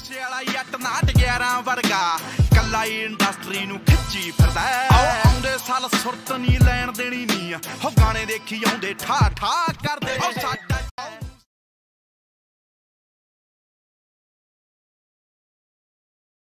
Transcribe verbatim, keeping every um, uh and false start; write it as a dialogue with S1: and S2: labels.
S1: ਨਸ਼ੇ ਵਾਲਾ ਯੱਟ ਨਾਟ ਗਿਆਰਾਂ ਵਰਗਾ ਕੱਲਾ ਹੀ ਇੰਡਸਟਰੀ ਨੂੰ ਖਿੱਚੀ ਫਿਰਦਾ ਆਉਂਦੇ ਸਾਲ ਸੁਰਤ ਨਹੀਂ ਲੈਣ ਦੇਣੀ ਨਹੀਂ ਹੋ ਗਾਣੇ ਦੇਖੀ ਆਉਂਦੇ ਠਾ ਠਾ ਕਰਦੇ